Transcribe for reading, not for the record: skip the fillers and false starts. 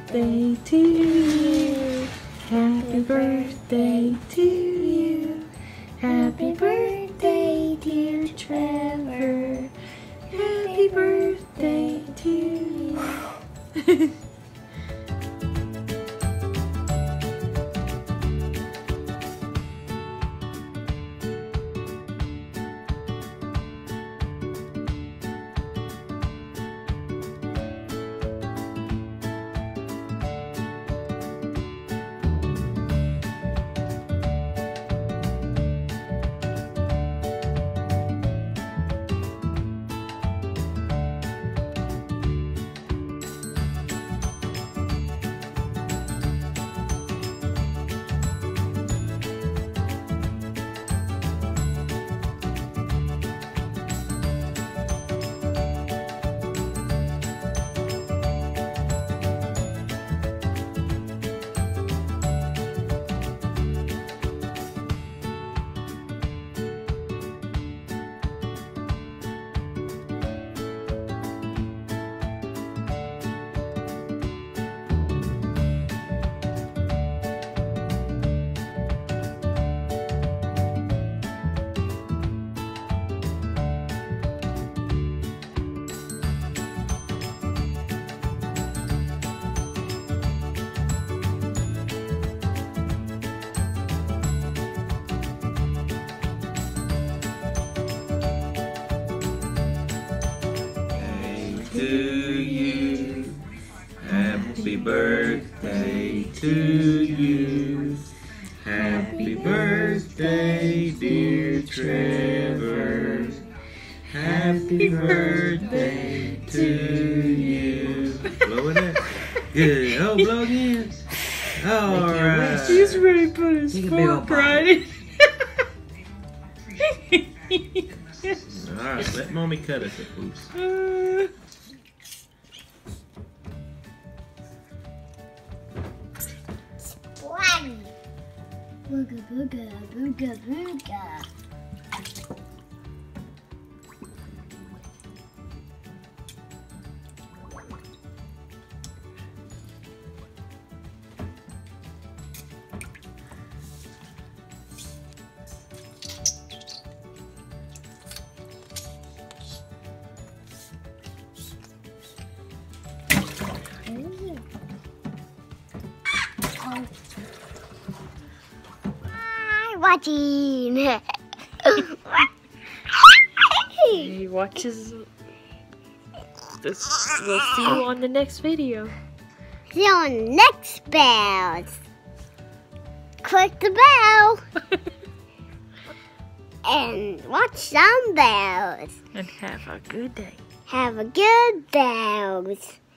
birthday to you. Happy birthday to you. Happy birthday, dear Trevor. Happy birthday to you. To you, happy birthday to you. Happy birthday, dear Trevor. Happy birthday to you. Blow it up. Good. Oh, blow again. All right. He's ready to put his fork right in. All right, let mommy cut us a piece. Booga booga booga booga. Watching. He watches this. We'll see you on the next video. See you on the next bells. Click the bell. And watch some bells. And have a good day. Have a good bells.